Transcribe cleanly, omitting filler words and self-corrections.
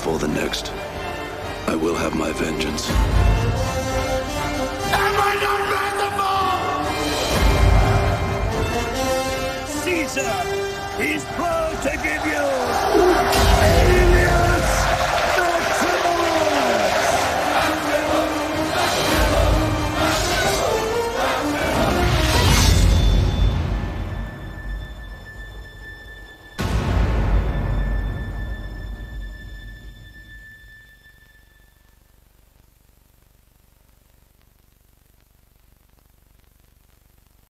before the next, I will have my vengeance. Am I not merciful? Caesar is proud to give you